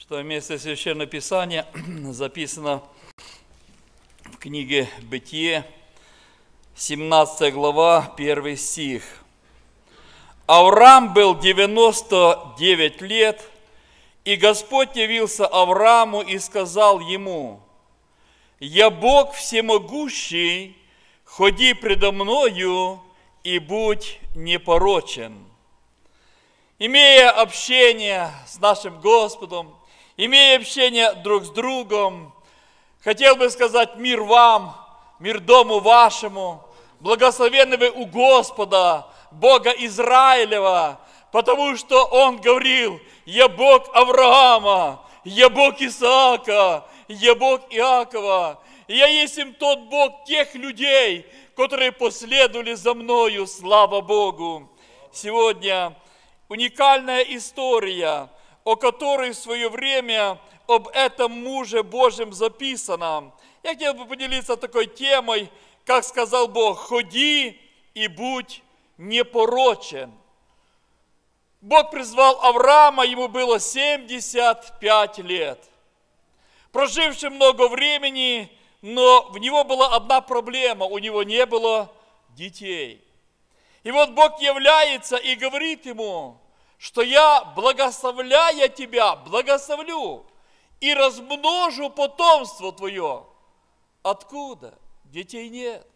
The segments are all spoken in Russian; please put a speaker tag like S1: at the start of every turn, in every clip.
S1: что место Священного Писания записано в книге Бытие, 17 глава, 1 стих. Авраам был 99 лет, и Господь явился Аврааму и сказал ему: «Я Бог всемогущий, ходи предо мною и будь непорочен». Имея общение с нашим Господом, имея общение друг с другом, хотел бы сказать: мир вам, мир дому вашему, благословенны вы у Господа, Бога Израилева, потому что Он говорил: «Я Бог Авраама, я Бог Исаака, я Бог Иакова, и я есть им тот Бог тех людей, которые последовали за мною, слава Богу». Сегодня уникальная история, о которой в свое время об этом муже Божьем записано. Я хотел бы поделиться такой темой, как сказал Бог: «Ходи и будь непорочен». Бог призвал Авраама, ему было 75 лет. Проживший много времени, но в него была одна проблема: у него не было детей. И вот Бог является и говорит ему, что я, благословляя тебя, благословлю и размножу потомство твое. Откуда? Детей нет.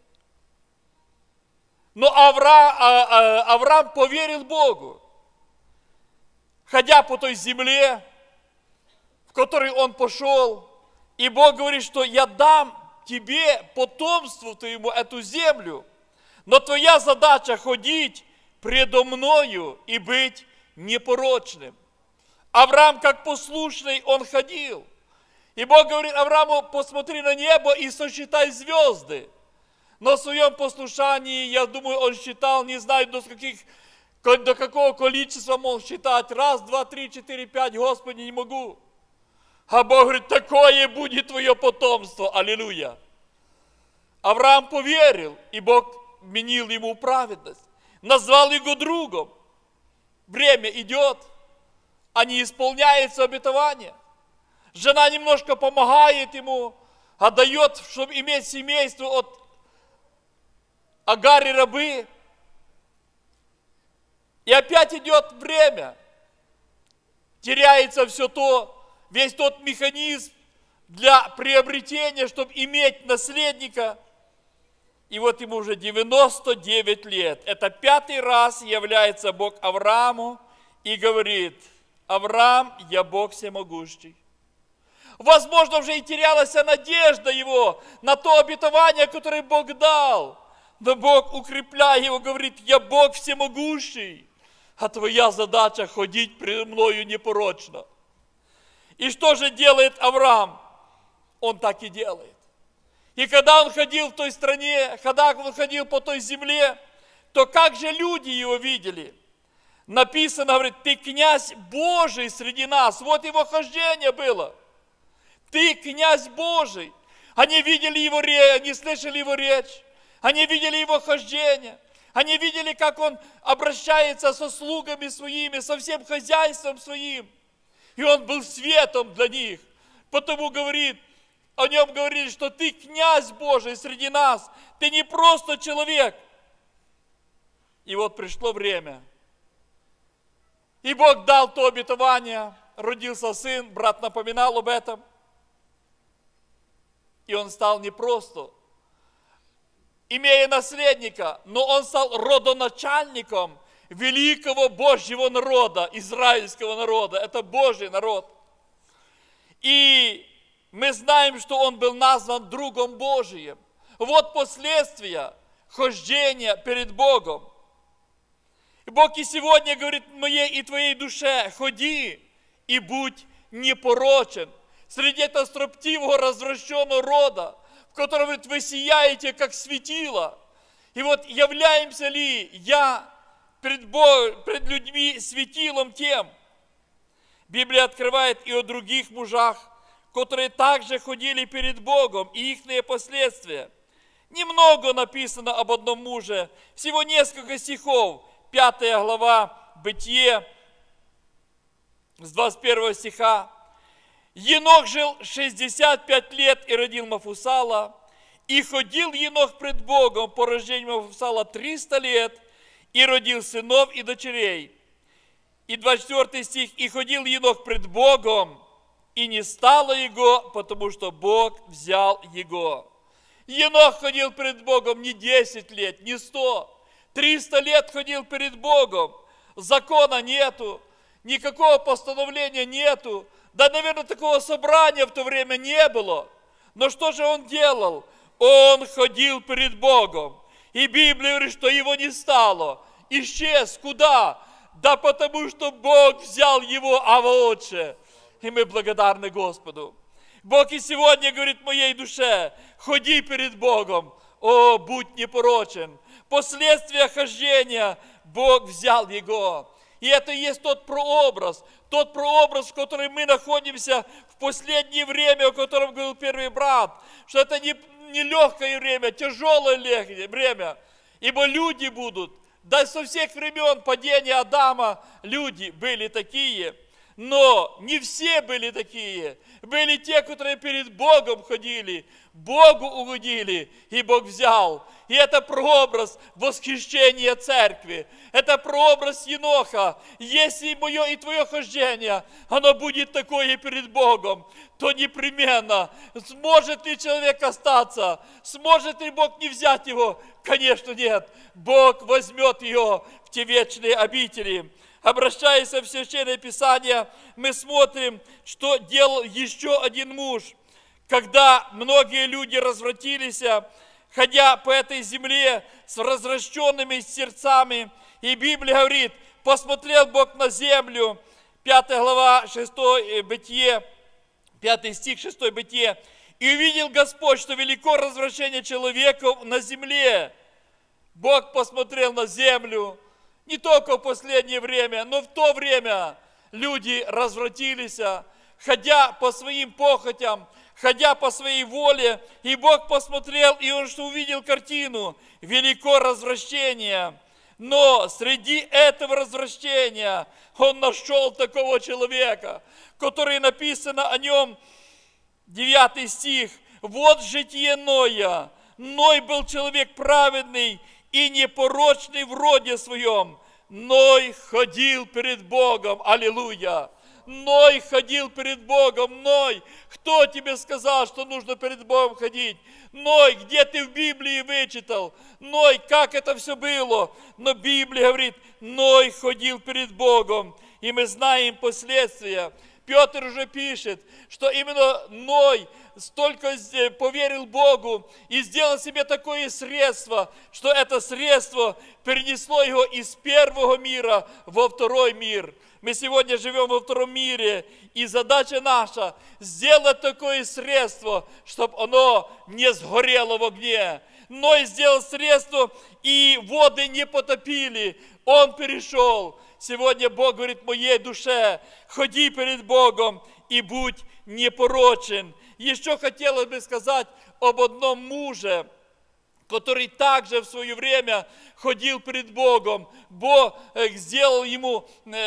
S1: Но Авраам поверил Богу, ходя по той земле, в которой он пошел, и Бог говорит, что я дам тебе, потомству твоему, эту землю, но твоя задача ходить предо мною и быть непорочным. Авраам, как послушный, он ходил. И Бог говорит Аврааму: посмотри на небо и сосчитай звезды. Но в своем послушании, я думаю, он считал, не знаю, до какого количества мог считать. 1, 2, 3, 4, 5, Господи, не могу. А Бог говорит: такое будет твое потомство. Аллилуйя. Авраам поверил, и Бог вменил ему праведность. Назвал его другом. Время идет, а не исполняется обетование. Жена немножко помогает ему, отдает, чтобы иметь семейство от Агари рабы. И опять идет время. Теряется все то, весь тот механизм для приобретения, чтобы иметь наследника. И вот ему уже 99 лет. Это 5-й раз является Бог Аврааму и говорит: Авраам, я Бог всемогущий. Возможно, уже и терялась надежда его на то обетование, которое Бог дал. Но Бог, укрепляя его, говорит: я Бог всемогущий, а твоя задача ходить предо мною непорочно. И что же делает Авраам? Он так и делает. И когда он ходил в той стране, когда он ходил по той земле, то как же люди его видели? Написано, говорит: ты князь Божий среди нас. Вот его хождение было. Ты князь Божий. Они видели его речь, они слышали его речь. Они видели его хождение. Они видели, как он обращается со слугами своими, со всем хозяйством своим. И он был светом для них. Потому говорит, о нем говорили, что ты князь Божий среди нас. Ты не просто человек. И вот пришло время. И Бог дал то обетование. Родился сын, брат напоминал об этом. И он стал не просто имея наследника, но он стал родоначальником великого Божьего народа, израильского народа. Это Божий народ. И мы знаем, что он был назван другом Божиим. Вот последствия хождения перед Богом. И Бог и сегодня говорит моей и твоей душе: ходи и будь непорочен среди этого строптивого, развращенного рода, в котором, говорит, вы сияете, как светило. И вот являемся ли я пред людьми светилом тем? Библия открывает и о других мужах, которые также ходили перед Богом, и их последствия. Немного написано об одном муже, всего несколько стихов. 5 глава Бытие, с 21 стиха. Енох жил 65 лет и родил Мафусала. И ходил Енох пред Богом по рождению Мафусала 300 лет, и родил сынов и дочерей. И 24 стих. И ходил Енох пред Богом, и не стало его, потому что Бог взял его. Енох ходил пред Богом не 10 лет, не 100. 300 лет ходил перед Богом. Закона нету, никакого постановления нету. Да, наверное, такого собрания в то время не было. Но что же он делал? Он ходил перед Богом. И Библия говорит, что его не стало. Исчез. Куда? Да потому что Бог взял его, а лучше. И мы благодарны Господу. Бог и сегодня говорит моей душе, ходи перед Богом. О, будь непорочен. Последствия хождения Бог взял его. И это и есть тот прообраз, в котором мы находимся в последнее время, о котором говорил первый брат, что это не легкое время, тяжелое время, ибо люди будут, да со всех времен падения Адама люди были такие, но не все были такие, были те, которые перед Богом ходили, Богу угодили, и Бог взял. И это прообраз восхищения церкви. Это прообраз Еноха. Если мое и твое хождение, оно будет такое перед Богом, то непременно сможет ли человек остаться? Сможет ли Бог не взять его? Конечно, нет. Бог возьмет ее в те вечные обители. Обращаясь в Священное Писание, мы смотрим, что делал еще один муж. Когда многие люди развратились, ходя по этой земле с развращенными сердцами, и Библия говорит, посмотрел Бог на землю, 5 глава, 6 Бытие, 5 стих, 6 Бытие, и увидел Господь, что велико развращение человеков на земле. Бог посмотрел на землю, не только в последнее время, но в то время люди развратились, ходя по своим похотям, ходя по своей воле, и Бог посмотрел, и Он что увидел картину, велико развращение. Но среди этого развращения Он нашел такого человека, который написано о нем, 9 стих, вот житие Ноя. Ной был человек праведный и непорочный в роде своем. Ной ходил перед Богом. Аллилуйя! Ной ходил перед Богом. Ной, кто тебе сказал, что нужно перед Богом ходить? Ной, где ты в Библии вычитал? Ной, как это все было? Но Библия говорит, Ной ходил перед Богом. И мы знаем последствия. Петр уже пишет, что именно Ной столько поверил Богу и сделал себе такое средство, что это средство перенесло его из первого мира во второй мир. Мы сегодня живем во втором мире, и задача наша сделать такое средство, чтобы оно не сгорело в огне. Ной сделал средство, и воды не потопили. Он перешел. Сегодня Бог говорит моей душе, ходи перед Богом и будь непорочен. Еще хотелось бы сказать об одном муже, который также в свое время ходил перед Богом. Бог сделал ему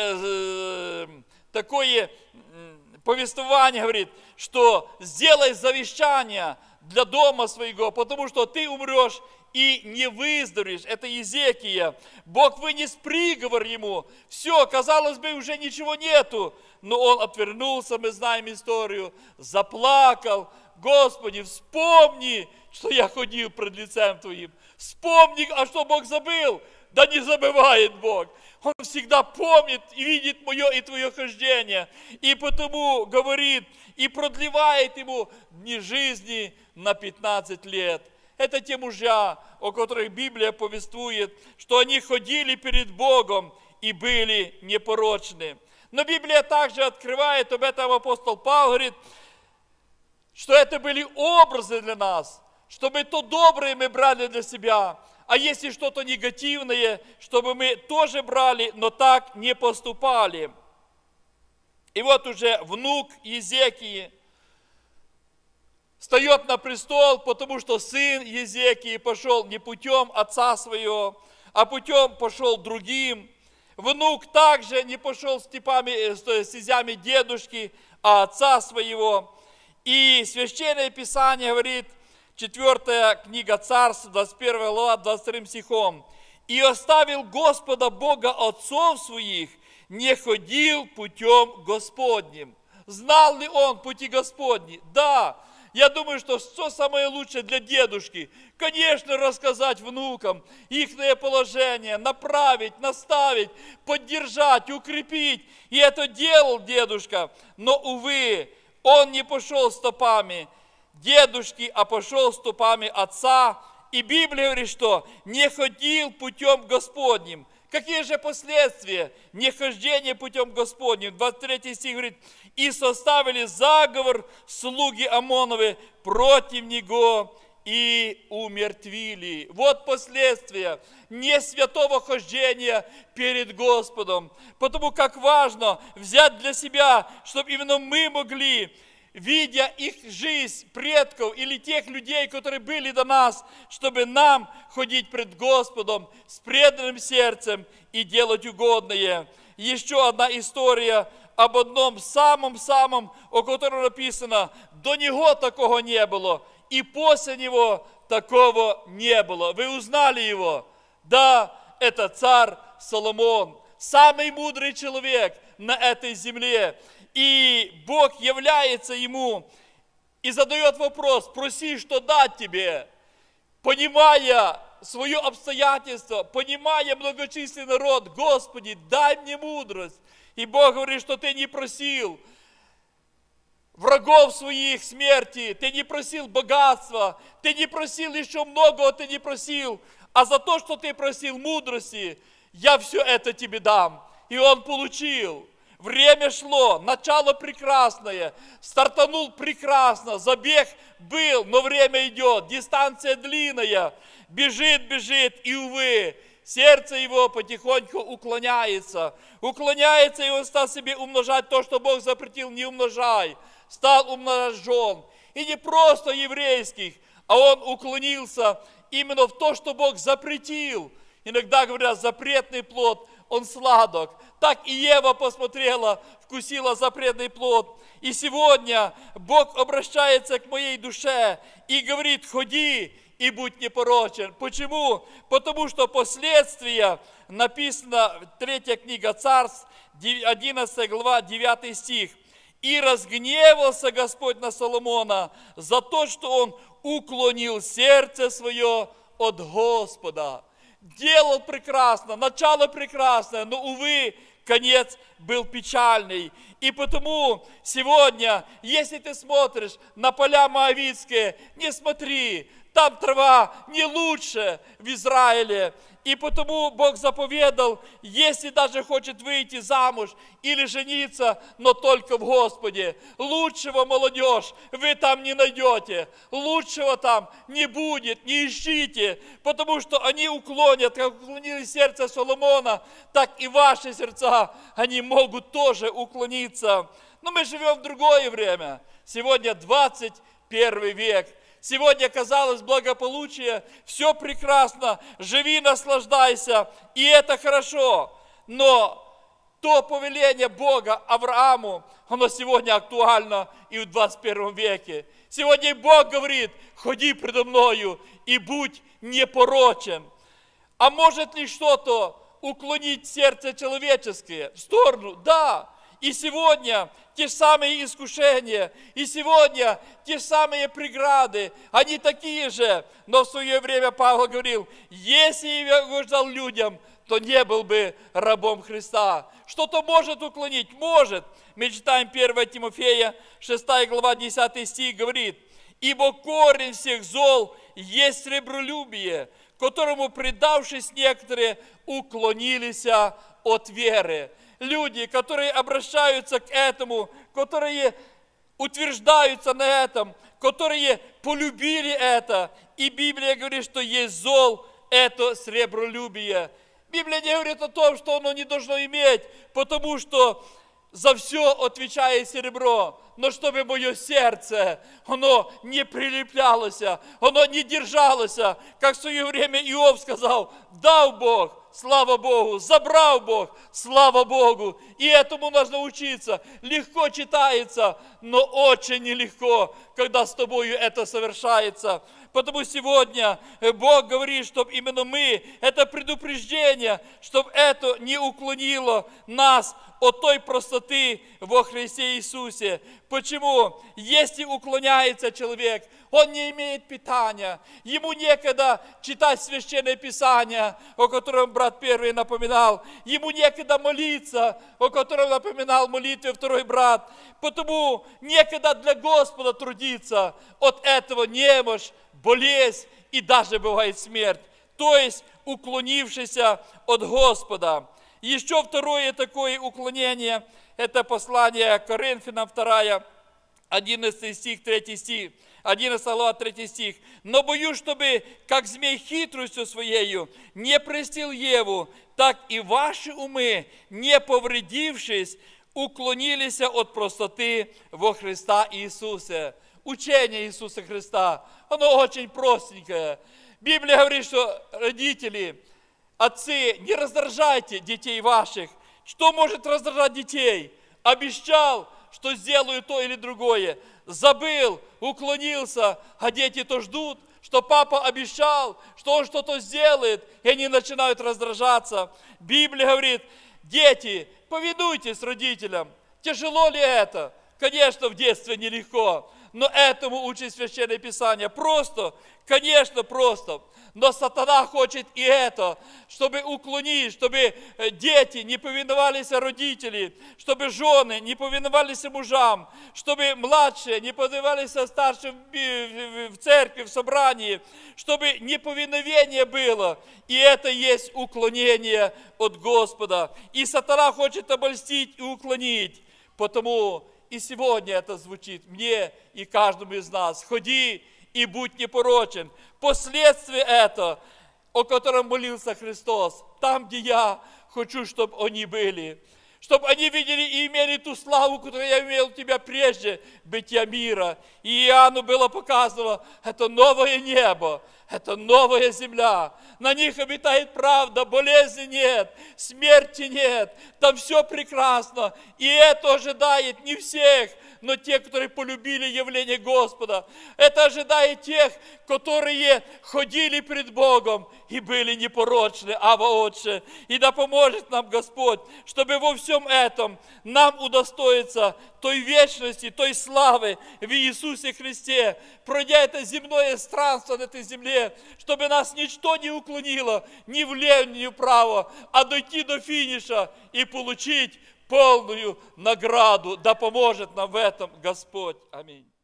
S1: такое повествование, говорит, что сделай завещание для дома своего, потому что ты умрешь и не выздоровеешь. Это Иезекия. Бог вынес приговор ему. Все, казалось бы, уже ничего нету. Но он отвернулся, мы знаем историю, заплакал. Господи, вспомни, что я ходил пред лицем Твоим. Вспомни, а что Бог забыл? Да не забывает Бог. Он всегда помнит и видит мое и твое хождение. И потому говорит и продлевает ему дни жизни на 15 лет. Это те мужья, о которых Библия повествует, что они ходили перед Богом и были непорочны. Но Библия также открывает, об этом апостол Павел говорит, что это были образы для нас, чтобы то доброе мы брали для себя, а если что-то негативное, чтобы мы тоже брали, но так не поступали. И вот уже внук Иезекии встает на престол, потому что сын Иезекии пошел не путем отца своего, а путем пошел другим. Внук также не пошел стезями дедушки, отца своего. И Священное Писание говорит, 4 книга Царств, 21 глава, 22 стихом. «И оставил Господа Бога отцов своих, не ходил путем Господним». Знал ли он пути Господни? Да. Я думаю, что самое лучшее для дедушки? Конечно, рассказать внукам ихное положение, направить, наставить, поддержать, укрепить. И это делал дедушка. Но, увы, он не пошел стопами дедушки, а пошел стопами отца. И Библия говорит, что не ходил путем Господним. Какие же последствия нехождения путем Господним? 23 стих говорит, «И составили заговор слуги Амоновы против него и умертвили». Вот последствия не святого хождения перед Господом. Потому как важно взять для себя, чтобы именно мы могли, видя их жизнь предков или тех людей, которые были до нас, чтобы нам ходить пред Господом с преданным сердцем и делать угодное. Еще одна история об одном самом-самом, о котором написано, до него такого не было, и после него такого не было. Вы узнали его? Да, это царь Соломон, самый мудрый человек на этой земле. И Бог является ему и задает вопрос, проси, что дать тебе, понимая свое обстоятельство, понимая многочисленный народ, Господи, дай мне мудрость. И Бог говорит, что ты не просил врагов своих смерти, ты не просил богатства, ты не просил еще многого, ты не просил, а за то, что ты просил мудрости, я все это тебе дам. И он получил. Время шло, начало прекрасное, стартанул прекрасно, забег был, но время идет, дистанция длинная, бежит, и, увы, сердце его потихоньку уклоняется, и он стал себе умножать то, что Бог запретил, не умножай, стал умножать жен, и не просто еврейских, а он уклонился именно в то, что Бог запретил. Иногда говорят, запретный плод, он сладок. Так и Ева посмотрела, вкусила запретный плод. И сегодня Бог обращается к моей душе и говорит, ходи и будь непорочен. Почему? Потому что последствия, написано 3 книга Царств, 11 глава, 9 стих. «И разгневался Господь на Соломона за то, что он уклонил сердце свое от Господа». Делал прекрасно, начало прекрасное, но, увы, конец был печальный. И потому сегодня, если ты смотришь на поля моавитские, не смотри, там трава не лучше в Израиле. И потому Бог заповедал, если даже хочет выйти замуж или жениться, но только в Господе. Лучшего, молодежь, вы там не найдете. Лучшего там не будет, не ищите. Потому что они уклонят, как уклонили сердце Соломона, так и ваши сердца, они могут тоже уклониться. Но мы живем в другое время. Сегодня 21 век. Сегодня, казалось, благополучие, все прекрасно, живи, наслаждайся, и это хорошо. Но то повеление Бога Аврааму, оно сегодня актуально и в 21 веке. Сегодня Бог говорит, ходи предо мною и будь непорочен. А может ли что-то уклонить сердце человеческое в сторону? Да. И сегодня те самые искушения, и сегодня те самые преграды, они такие же. Но в свое время Павел говорил, если я угождал людям, то не был бы рабом Христа. Что-то может уклонить? Может. Мы читаем 1 Тимофея, 6 глава, 10 стих, говорит, «Ибо корень всех зол есть сребролюбие, которому, предавшись некоторые, уклонились от веры». Люди, которые обращаются к этому, которые утверждаются на этом, которые полюбили это. И Библия говорит, что есть зол, это сребролюбие. Библия не говорит о том, что оно не должно иметь, потому что за все отвечает серебро. Но чтобы мое сердце, оно не прилеплялось, оно не держалось, как в свое время Иов сказал, дал Бог, слава Богу, забрал Бог, слава Богу. И этому нужно учиться. Легко читается, но очень нелегко, когда с тобою это совершается. Потому сегодня Бог говорит, чтобы именно мы, это предупреждение, чтобы это не уклонило нас от той простоты во Христе Иисусе. Почему? Если уклоняется человек, он не имеет питания, ему некогда читать Священное Писание, о котором брат первый напоминал, ему некогда молиться, о котором напоминал молитве второй брат, потому некогда для Господа трудиться, от этого немощь, болезнь и даже бывает смерть, то есть уклонившийся от Господа. Еще второе такое уклонение, это послание к Коринфянам 2, 11 стих, 3 стих, 11 глава, 3 стих. «Но боюсь, чтобы, как змей хитростью своею, не прельстил Еву, так и ваши умы, не повредившись, уклонились от простоты во Христа Иисусе». Учение Иисуса Христа, оно очень простенькое. Библия говорит, что родители, отцы, не раздражайте детей ваших. Что может раздражать детей? Обещал, что сделаю то или другое. Забыл, уклонился, а дети то ждут, что папа обещал, что он что-то сделает, и они начинают раздражаться. Библия говорит, дети, повинуйтесь родителям. Тяжело ли это? Конечно, в детстве нелегко, но этому учит Священное Писание. Просто, конечно, просто. Но сатана хочет и это, чтобы уклонить, чтобы дети не повиновались родителям, чтобы жены не повиновались мужам, чтобы младшие не повиновались старшим в церкви, в собрании, чтобы неповиновение было. И это есть уклонение от Господа. И сатана хочет обольстить и уклонить. Потому и сегодня это звучит мне и каждому из нас. Ходи и будь непорочен. Последствия это, о котором молился Христос, там, где я хочу, чтобы они были. Чтобы они видели и имели ту славу, которую я имел у тебя прежде бытия мира. И Иоанну было показано, это новое небо, это новая земля. На них обитает правда, болезни нет, смерти нет. Там все прекрасно. И это ожидает не всех, но те, которые полюбили явление Господа. Это ожидает тех, которые ходили пред Богом и были непорочны, Ава Отче. И да поможет нам Господь, чтобы во всем этом нам удостоиться той вечности, той славы в Иисусе Христе, пройдя это земное странство на этой земле, чтобы нас ничто не уклонило ни влево, ни вправо, а дойти до финиша и получить полную награду. Да поможет нам в этом Господь. Аминь.